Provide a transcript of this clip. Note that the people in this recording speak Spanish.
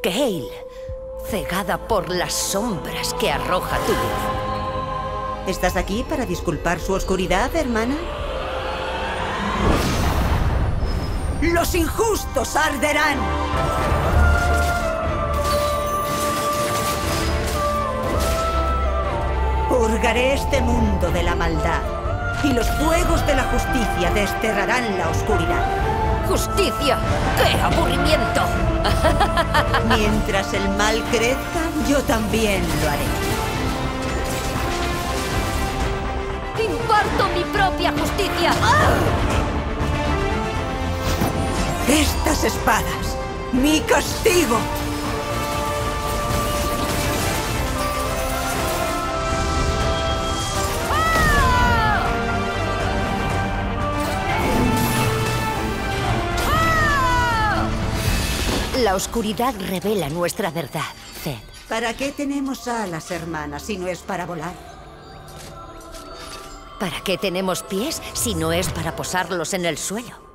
Gale, cegada por las sombras que arroja tu luz. ¿Estás aquí para disculpar su oscuridad, hermana? ¡Los injustos arderán! Purgaré este mundo de la maldad, y los fuegos de la justicia desterrarán la oscuridad. ¡Justicia! ¡Qué aburrimiento! Mientras el mal crezca, yo también lo haré. ¡Imparto mi propia justicia! Estas espadas, mi castigo. La oscuridad revela nuestra verdad, Zed. ¿Para qué tenemos alas, hermanas, si no es para volar? ¿Para qué tenemos pies si no es para posarlos en el suelo?